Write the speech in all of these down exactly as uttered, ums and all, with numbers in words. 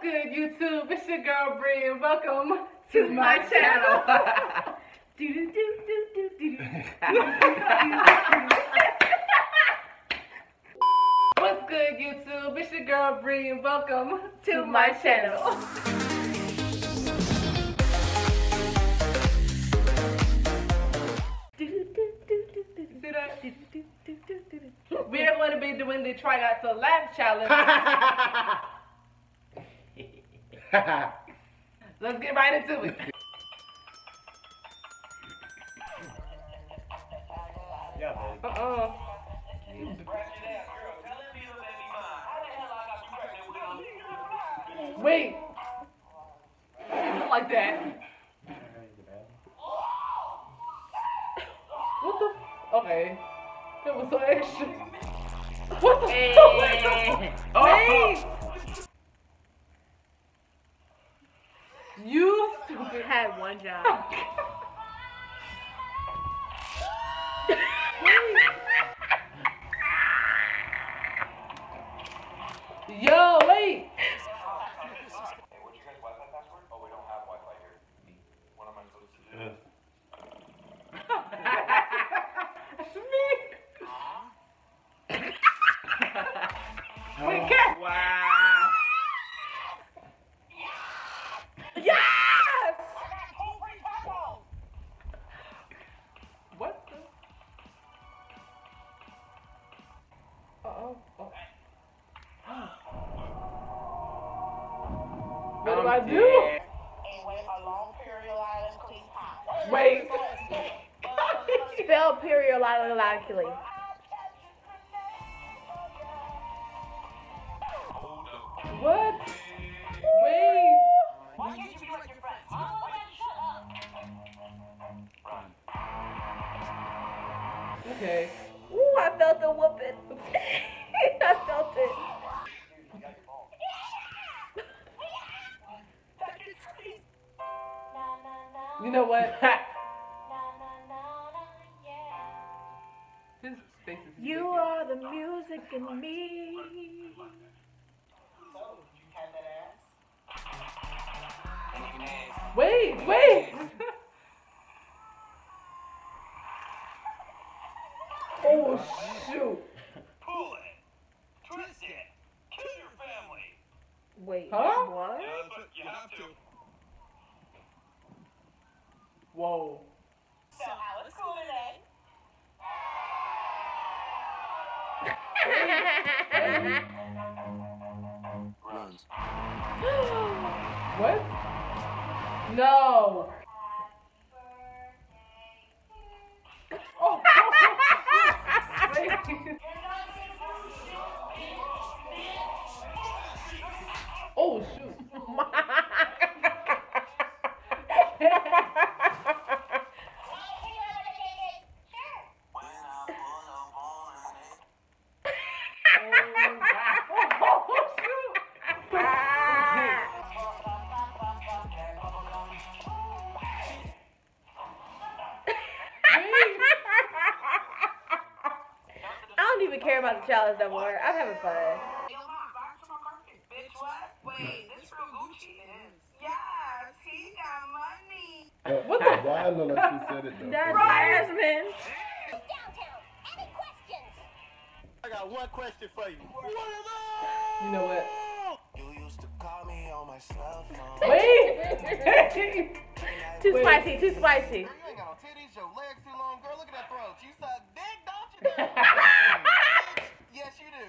good, YouTube? It's your girl Bree, and welcome to my channel. do do do do do do. What's good, YouTube? It's your girl Bree, and welcome to my channel. See that? We are going to be doing the Try Not to Laugh challenge. Let's get right into it. Uh-uh. Wait. Not like that. What the? Okay. It was so extra. What the? Hey. Oh. Wait. You stupid. Had one job. Yo, wait. Would you guys Wi-Fi password? Oh, we don't have Wi-Fi here. What am I supposed to do? It's me. Wait, cat. Wow. Yes. What the? Uh-oh. Oh. What do I do? Wait. Spell periodically. What? Wait. Okay. Ooh, I felt the whooping. I felt it. You know what? His face is You ridiculous. are the music in me. Wait, wait. Oh shoot. Pull it. Twist it. Kill your family. Wait, Huh? what? You have to. Whoa. So how was school today? Runs. What? No. Oh. Wait. Oh shoot. I don't even care about the challenge no more. I'm having fun. Bitch, what? Wait, this real Gucci is. Yes, he got money. What the? Why I look like she said it though? That's Jasmine. Downtown. Any questions? I got one question for you. What are You know what? You used to call me on my cell phone. Wait. Too Wait. spicy, too spicy. You ain't got no titties, your legs too long, girl. Look at that throat. You suck dick, don't you? Yes, you do.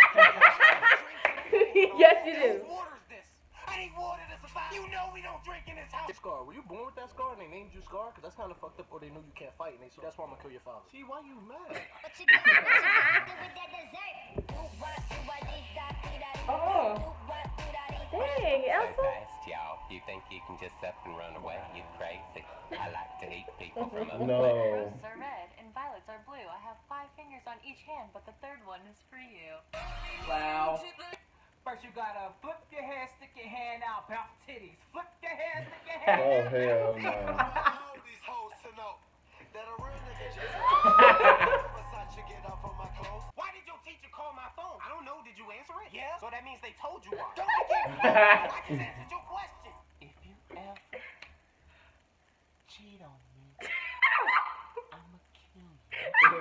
Yes, you do. Whose water is this? I need water to survive. You know we don't drink in this house. Scar, were you born with that scar and they named you Scar? Because that's kind of fucked up, or they knew you can't fight and they so that's why I'm gonna kill your father. See, why you mad? What you got? What you gonna do with that dessert? Oh. Dang, Elsa. Fast, y'all. You think you can just up and run away? You crazy. I like to eat people from up. No. Roses are red and violets are blue. I have five fingers on each hand, but the third one is for you. Wow. First you gotta flip your hair, stick your hand out, bounce titties. Flip your hair, stick your hand Oh hell no. I want these hoes to know that a real nigga just Versace get off on my clothes. Why did your teacher call my phone? I don't know. Did you answer it? Yeah. So that means they told you why. Don't make it just answered your question. If you ever cheat on me, I'ma kill you.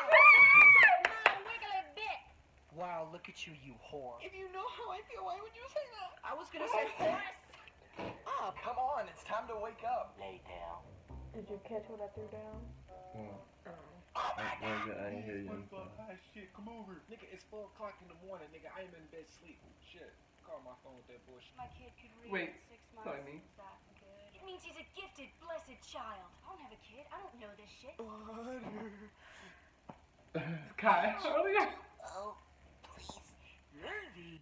Wiggly bit. Wow, look at you, you whore. If you know how I feel, why would you say that? I was gonna say Horace. Ah, come on, it's time to wake up. Lay down. Did you catch what I threw down? Hmm. Oh my I, god. I ain't hear you. Shit, come over. Nigga, it's four o'clock in the morning, nigga. I am in bed sleep. Shit. Call my phone with that bullshit. My kid could read Wait, in six months. sorry, me. Is that good? It means he's a gifted, blessed child. I don't have a kid. I don't know this shit. Kai. Oh, yeah. Oh, please. Gravy.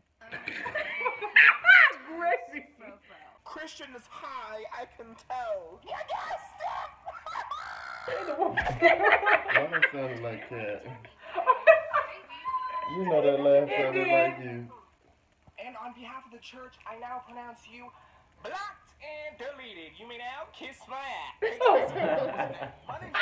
Christian is high, I can tell. You gotta stop! Why that sounded like that? You know that laugh sounded like you. And on behalf of the church, I now pronounce you blocked and deleted. You may now kiss my ass. My name's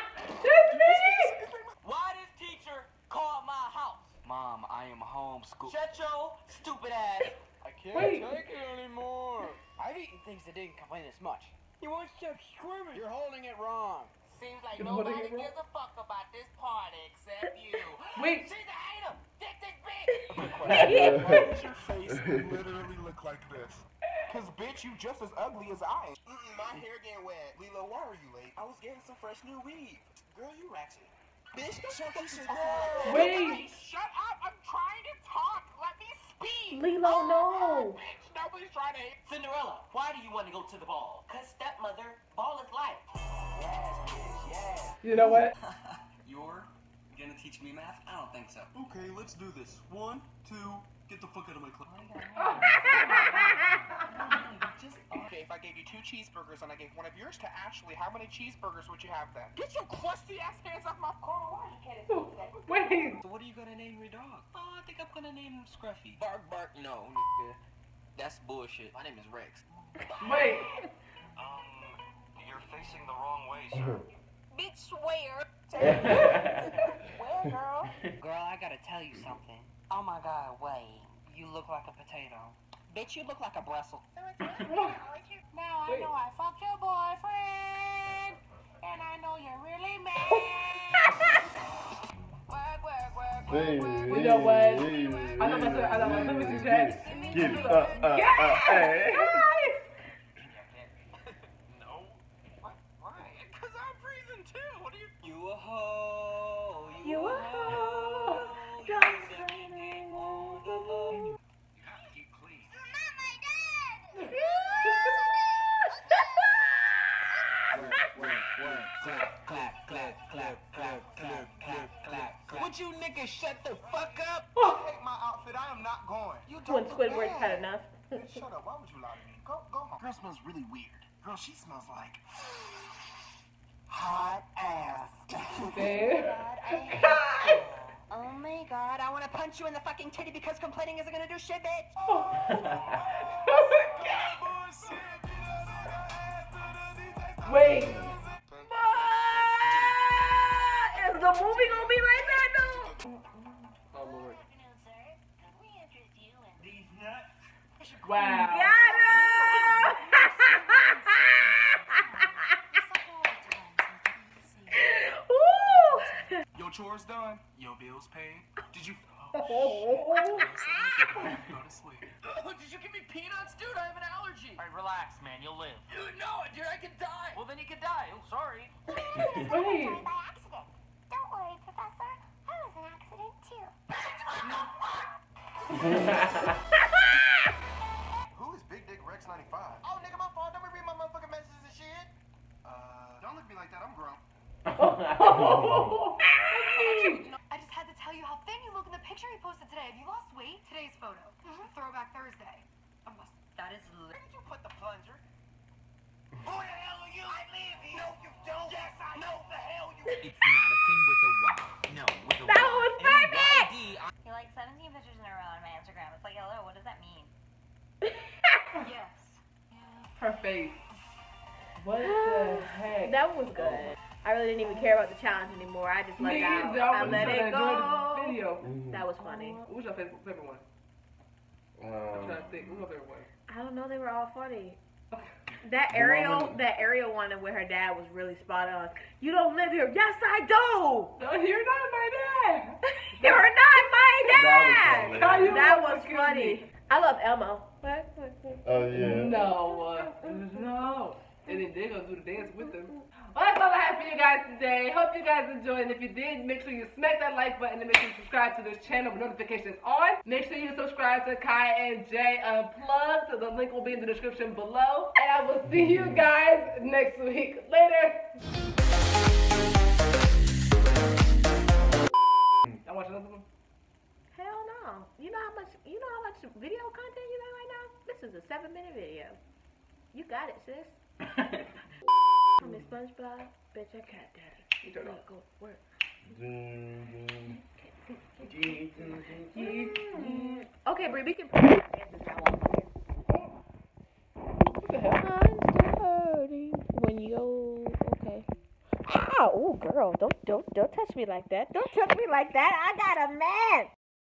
Why this teacher called my house? Mom, I am homeschooled. Shut your stupid ass. I can't Wait. take it anymore. I've eaten things that didn't complain this much. You won't stop screaming. You're holding it wrong. Seems like You're holding nobody it wrong. gives a fuck about this party except you. Wait. She's a hater. Dick, dick, bitch. Why does your face literally look like this? Cause bitch, you just as ugly as I am. Mm-mm, my hair getting wet. Lilo, why were you late? I was getting some fresh new weave. Girl, you ratchet. Bitch, shut up. Wait. Shut up. I'm trying to talk. Let me speak. Lilo, no. Bitch, nobody's trying to hate. Cinderella, why do you want to go to the ball? Cause stepmother, ball is life. Yes, bitch, yes. You know what? You're gonna teach me math? I don't think so. Okay, let's do this. One, two, get the fuck out of my class. Okay, if I gave you two cheeseburgers and I gave one of yours to Ashley, how many cheeseburgers would you have then? Get your crusty ass hands off my car. Wait. So what are you gonna name your dog? Oh, I think I'm gonna name him Scruffy. Bark, bark, no, nigga. That's bullshit. My name is Rex. Wait. Um, you're facing the wrong way, sir. Bitch, where? Where, girl? Girl, I gotta tell you something. Oh my god, wait. You look like a potato. Bitch, you look like a Brussels. So it's Now I Wait. know I fucked your boyfriend, and I know you're really mad. Work, work, work, Hey, work, work. You know what? hey, I know my I know my let me do that. Get it, uh, uh, uh, hey. No. What? Why? Cause I'm freezing too. What are you? You a hoe. You a hoe. You Don't a say hoe. You have to keep clean. Clap, clap, clap, clap, clap, clap, clap, clap. Would you niggas shut the fuck up? I hate my outfit. I am not going. You When don't look Squidward's bad. had enough. Bitch, shut up. Why would you lie to me? Go, go home. Girl smells really weird. Girl, she smells like hot ass. Babe. Oh my god, I wanna punch you in the fucking titty because complaining isn't gonna do shit, bitch. Wait. Is the movie gonna be like that though? Oh Lord. afternoon, sir. Could we interest you in These nuts. Wow. Your chores done. Your bills paid. Did you? Oh. Go to sleep. Did you give me peanuts, dude? I have an allergy. Alright, relax, man. You'll live. Dude, no, dude, I could die. Well, then you could die. Oh, sorry. Wait. by accident? Don't worry, Professor. I was an accident too. Who is Big Dick Rex ninety-five? Oh, nigga, my fault. Don't be reading my motherfucking messages and shit. Uh, don't look at me like that. I'm grown. I just had to tell you how thin you look in the picture he posted today. Have you lost weight? Today's photo. Throwback Thursday. I must. That is Where did you put the plunger? Who the hell are you? I live here. No, you don't. Yes, I know the hell you. It's Madison with a Y. No, with a That Y. was M Y perfect! D. You like seventeen pictures in a row on my Instagram. It's like, hello, what does that mean? Yes. Her face. What the heck? That was good. I really didn't even care about the challenge anymore. I just let Me it out. either. I I was let trying to it enjoy go. the video. That was funny. What was your favorite, favorite one? I'm Um, trying to think. Who other one? I don't know. They were all funny. That Ariel, that Ariel one where her dad was really spot on. You don't live here. Yes, I do. No, you're not my dad. You're not my dad. That was That hilarious. was funny. I love Elmo. oh yeah. No, uh, no. And then they're gonna do the dance with them. Well, that's all I have for you guys today. Hope you guys enjoyed. And if you did, make sure you smack that like button and make sure you subscribe to this channel with notifications on. Make sure you subscribe to Kai and Jay Unplugged. The link will be in the description below. And I will see you guys next week. Later. I watch another one. Hell no. You know how much you know how much video content you got right now? This is a seven minute video. You got it, sis. I'm a SpongeBob, bitch I cat daddy. You don't know. Go work. Okay, Brie, we can put our dances now on here. What the hell? I'm still hurting when you okay. Ah, oh girl, don't don't don't touch me like that. Don't touch me like that. I got a man.